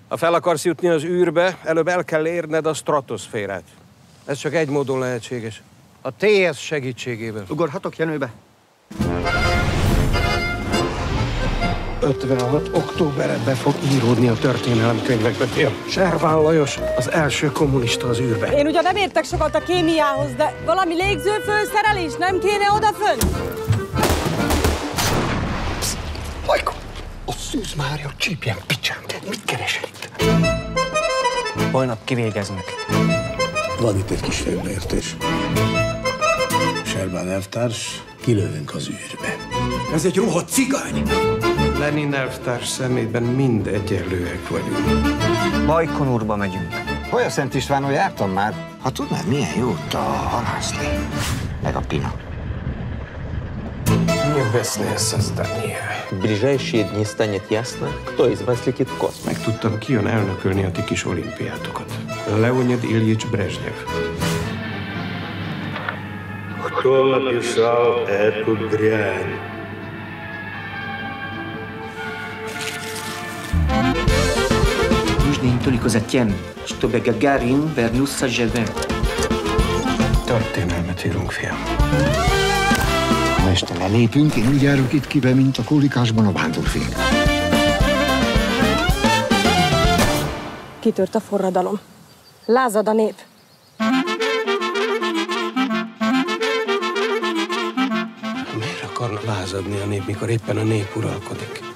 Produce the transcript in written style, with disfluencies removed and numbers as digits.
Ha fel akarsz jutni az űrbe, előbb el kell érned a stratoszférát. Ez csak egy módon lehetséges. A TS segítségével. Ugorhatok Jenőbe? 56. októberre be fog íródni a történelemkönyvekbe, fiam. Serván Lajos az első kommunista az űrbe. Én ugyan nem értek sokat a kémiához, de valami légzőfőszerelés nem kéne odafönn? Lajko! A Szűz Mária csípjen picsán. Mit keresel itt? Holnap kivégeznek. Van itt egy kis félbeértés. Serván elvtárs, kilövünk az űrbe. Ez egy rohadt cigány! Lenin elvtárs szemében mind egyenlőek vagyunk. Lajkon úrba megyünk. Hol a Szent Istvánon jártam már? Ha tudnád, milyen jó ott a halászni. Meg a pina. Небесное создание. В ближайшие дни станет ясно, кто из вас летит в космос. Megtudtam, ki jön elnökölni a ti kis olimpiátokat. Leonid Ilyics Brezsnyev. Кто написал эту дрянь? Нужно им только затем, чтобы Гагарин вернулся живым. Történelmet írunk, fiam. Ha este lelépünk, én úgy járok itt kibe, mint a kólikásban a vándorfény. Kitört a forradalom. Lázad a nép. Miért akarna lázadni a nép, mikor éppen a nép uralkodik?